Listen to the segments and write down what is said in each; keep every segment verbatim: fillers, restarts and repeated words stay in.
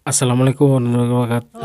Assalamualaikum warahmatullahi wabarakatuh.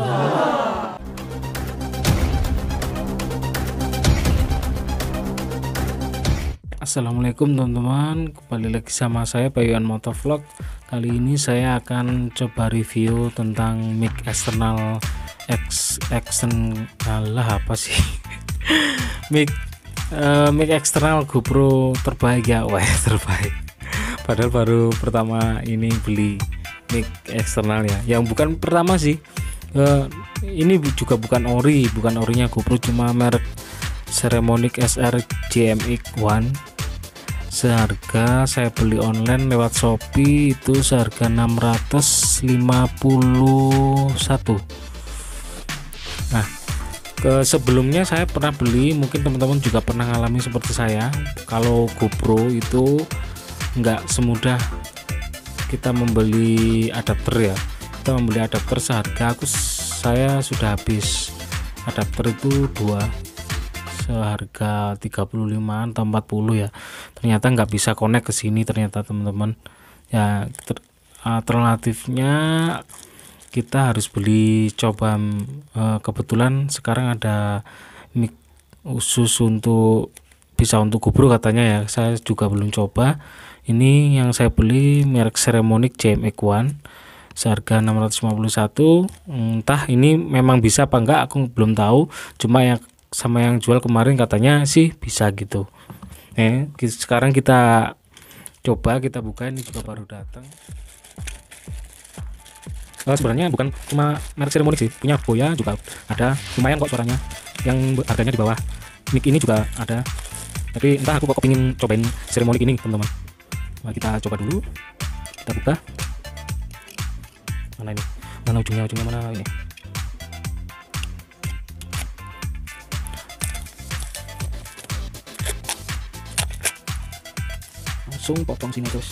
Assalamualaikum teman-teman, kembali lagi sama saya Bayuan Motovlog. Kali ini saya akan coba review tentang mic eksternal X Action alah apa sih mic uh, mic eksternal GoPro terbaik ya, wah terbaik. Padahal baru pertama ini beli mic eksternal ya, yang bukan pertama sih. Uh, ini juga bukan ori, bukan orinya GoPro, cuma merek Saramonic S R J M X satu. Seharga saya beli online lewat Shopee itu seharga enam ratus lima puluh satu. Nah, ke sebelumnya saya pernah beli, mungkin teman-teman juga pernah ngalami seperti saya. Kalau GoPro itu nggak semudah kita membeli adapter ya. Kita membeli adapter seharga aku saya sudah habis adapter itu dua seharga tiga puluh lima atau empat puluh ya. Ternyata nggak bisa connect ke sini ternyata teman-teman. Ya ter, alternatifnya kita harus beli coba. E, kebetulan sekarang ada mic khusus untuk bisa untuk GoPro katanya ya. Saya juga belum coba. Ini yang saya beli merek Saramonic J M X satu seharga enam ratus lima puluh satu. Entah ini memang bisa apa enggak aku belum tahu, cuma yang sama yang jual kemarin katanya sih bisa gitu. Eh, sekarang kita coba, kita buka. Ini juga baru datang. Oh, sebenarnya bukan cuma merek Saramonic sih, punya Boya juga ada, lumayan kok suaranya, yang harganya di bawah mic ini juga ada. Tapi entah aku kok kepingin cobain Saramonic ini teman-teman. Nah, kita coba dulu, kita buka. Mana ini? Mana ujungnya? Ujungnya mana ini? Langsung potong sini terus.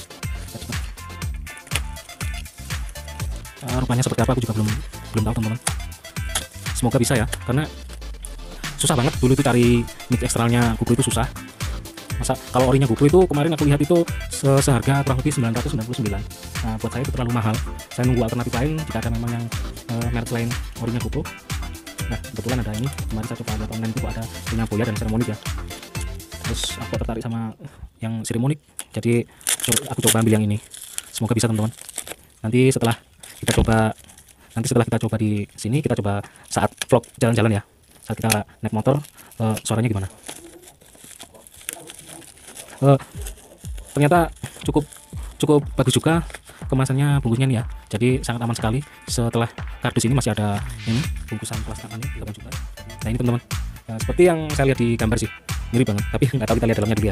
Nah, rupanya seperti apa aku juga belum belum tahu teman-teman. Semoga bisa ya, karena susah banget dulu itu cari mic eksternalnya GoPro itu susah. Masa kalau orinya GoPro itu kemarin aku lihat itu seharga kurang lebih sembilan ratus sembilan puluh sembilan. Nah, buat saya itu terlalu mahal. Saya nunggu alternatif lain jika ada memang yang uh, merek lain orinya GoPro. Nah, kebetulan ada ini. Kemarin saya coba lihat online itu ada punya Boya dan Saramonic ya. Terus aku tertarik sama yang Saramonic, jadi aku coba ambil yang ini. Semoga bisa teman-teman. Nanti setelah kita coba, nanti setelah kita coba di sini, kita coba saat vlog jalan-jalan ya. Saat kita naik motor, uh, suaranya gimana? Uh, ternyata cukup cukup bagus juga kemasannya, bungkusnya nih ya, jadi sangat aman sekali. Setelah kardus ini masih ada ini bungkusan plastikannya delapan juta. Nah ini teman-teman, uh, seperti yang saya lihat di gambar sih, mirip banget, tapi nggak tahu, kita lihat dalamnya dulu ya.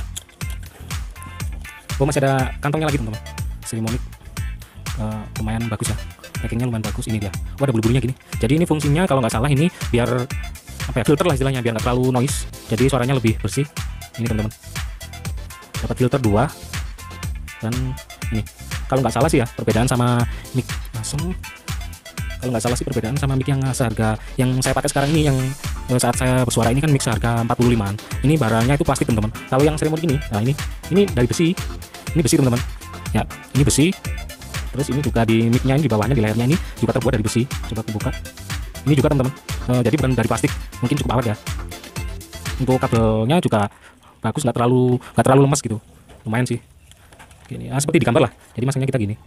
Oh, masih ada kantongnya lagi teman-teman. Saramonic uh, lumayan bagus ya, packingnya lumayan bagus. Ini dia, oh ada bulu-bulunya gini. Jadi ini fungsinya kalau nggak salah ini biar apa ya, filter lah istilahnya, biar nggak terlalu noise, jadi suaranya lebih bersih. Ini teman-teman, dapat filter dua, dan ini kalau nggak salah sih ya, perbedaan sama mic langsung, kalau nggak salah sih perbedaan sama mic yang seharga yang saya pakai sekarang ini, yang saat saya bersuara ini kan mic seharga empat puluh limaan. Ini barangnya itu plastik teman-teman. Kalau yang Saramonic ini, nah ini ini dari besi, ini besi teman-teman ya, ini besi. Terus ini juga di micnya ini, di bawahnya, di layarnya ini juga terbuat dari besi. Coba aku buka, ini juga teman-teman, e, jadi bukan dari plastik, mungkin cukup awet ya. Untuk kabelnya juga bagus, nggak terlalu nggak terlalu lemas gitu, lumayan sih gini. Nah, seperti di gambar lah, jadi masangnya kita gini.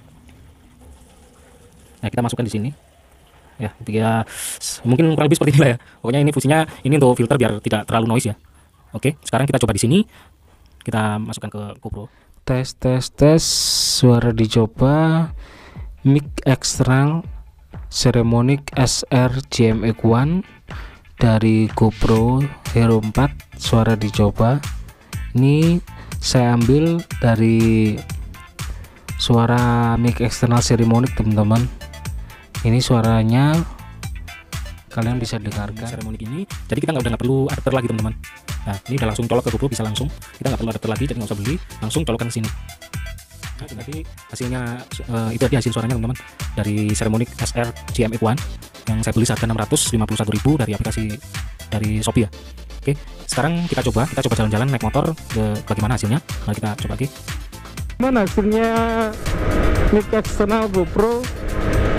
Nah, kita masukkan di sini ya, ya mungkin kurang lebih seperti inilah ya. Pokoknya ini fungsinya ini untuk filter biar tidak terlalu noise ya. Oke, sekarang kita coba di sini, kita masukkan ke GoPro. Tes tes tes, suara dicoba. Mic eksternal Saramonic S R J M X satu dari GoPro Hero empat, suara dicoba. Ini saya ambil dari suara mic eksternal Saramonic teman-teman. Ini suaranya kalian bisa dengarkan Saramonic ini. Jadi kita nggak udah nggak perlu adapter lagi teman-teman. Nah ini udah langsung colok ke GoPro, bisa langsung, kita nggak perlu adapter lagi, jadi nggak usah beli, langsung colokkan ke sini. Nah, jadi hasilnya uh, itu tadi hasil suaranya teman-teman dari Saramonic S R J M X satu yang saya beli seharga enam ratus lima puluh satu ribu dari aplikasi dari Shopee ya. Oke, sekarang kita coba, kita coba jalan-jalan naik motor, ke bagaimana hasilnya. Mari kita coba lagi. Mana hasilnya mic eksternal GoPro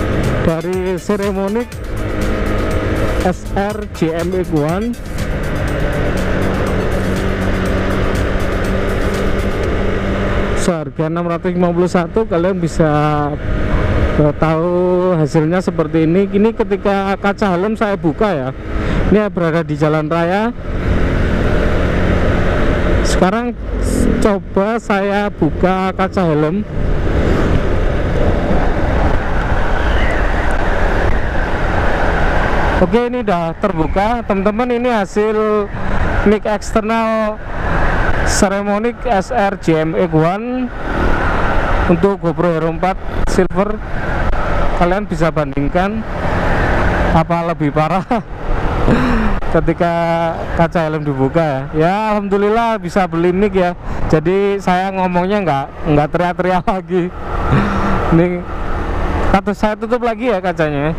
dari Ceremonic S R J M X satu seharga enam ratus lima puluh satu. Kalian bisa uh, tahu hasilnya seperti ini. Ini ketika kaca helm saya buka ya, ini berada di jalan raya. Sekarang coba saya buka kaca helm. Oke, ini udah terbuka teman-teman. Ini hasil mic eksternal Ceremonic S R J M X satu untuk GoPro Hero empat Silver. Kalian bisa bandingkan apa lebih parah ketika kaca helm dibuka ya. Ya alhamdulillah bisa beli mic ya, jadi saya ngomongnya nggak nggak teriak-teriak lagi. Ini kata saya tutup lagi ya kacanya.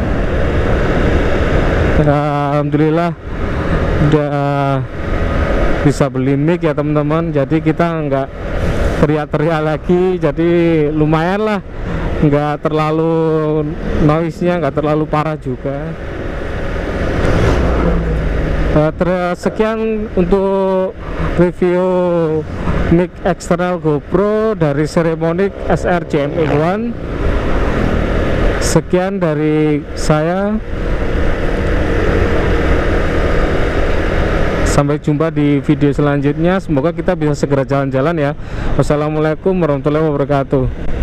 Ya, alhamdulillah udah bisa beli mic ya teman-teman, jadi kita nggak teriak-teriak lagi, jadi lumayan lah, nggak terlalu noise-nya nggak terlalu parah juga. Uh, sekian untuk review mic eksternal GoPro dari Ceremonic S R J M X satu. Sekian dari saya. Sampai jumpa di video selanjutnya. Semoga kita bisa segera jalan-jalan ya. Wassalamualaikum warahmatullahi wabarakatuh.